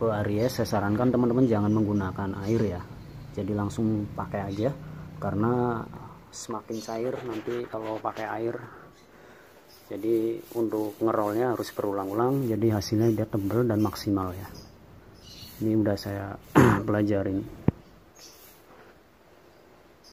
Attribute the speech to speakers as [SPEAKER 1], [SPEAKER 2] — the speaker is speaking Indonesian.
[SPEAKER 1] tipe Aries, saya sarankan teman-teman jangan menggunakan air ya, jadi langsung pakai aja, karena semakin cair nanti kalau pakai air. Jadi untuk ngerolnya harus berulang-ulang, jadi hasilnya dia tebal dan maksimal ya. Ini udah saya pelajarin.